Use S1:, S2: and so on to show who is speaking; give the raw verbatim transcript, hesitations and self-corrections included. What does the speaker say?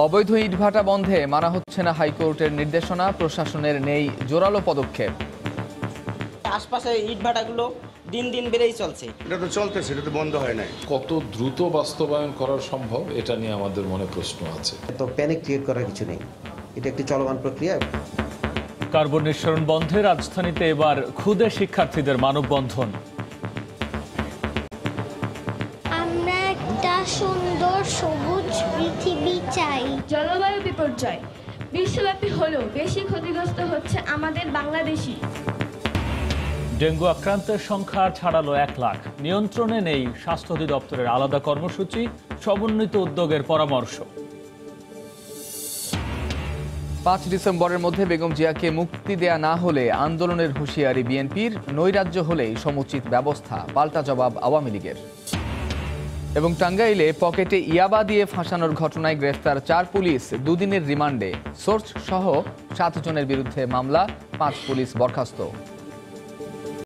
S1: অবৈধ ইটভাটা বন্ধে মানা হচ্ছে না হাইকোর্টের নির্দেশনা, প্রশাসনের নেই জোরালো পদক্ষেপ।
S2: আশপাশে ইটভাটাগুলো দিন দিন বেড়েই চলছে।
S3: এটা তো চলতেছে, এটা তো বন্ধ হয় নাই।
S4: কত দ্রুত বাস্তবায়ন করা সম্ভব এটা নিয়ে আমাদের মনে প্রশ্ন আছে।
S5: তো প্যানিক ক্রিয়েট করার কিছু নেই, এটা একটি চলমান প্রক্রিয়া।
S6: কার্বন নিঃসরণ বন্ধে রাজধানীতে এবার ক্ষুদে শিক্ষার্থীদের মানববন্ধন।
S7: আমরা একটা সুন্দর সবুজ পৃথিবী চাই।
S8: জলবায়ু বিপর্যয় বিশ্বব্যাপী হলেও বেশি ক্ষতিগ্রস্ত হচ্ছে আমাদের বাংলাদেশি।
S6: ডেঙ্গু আক্রান্তের সংখ্যা ছাড়ালো এক লাখ, নিয়ন্ত্রণে নেই স্বাস্থ্য অধিদপ্তরের আলাদা কর্মসূচি, সমন্বিত উদ্যোগের পরামর্শ।
S1: পাঁচ ডিসেম্বরের মধ্যে বেগম জিয়াকে মুক্তি দেয়া না হলে আন্দোলনের হুঁশিয়ারি বিএনপির, নৈরাজ্য হলেই সমুচিত ব্যবস্থা, পাল্টা জবাব আওয়ামী লীগের। এবং টাঙ্গাইলে পকেটে ইয়াবা দিয়ে ফাঁসানোর ঘটনায় গ্রেফতার চার পুলিশ, দুদিনের রিমান্ডে। সোর্স সহ সাত জনের বিরুদ্ধে মামলা, পাঁচ পুলিশ বরখাস্ত।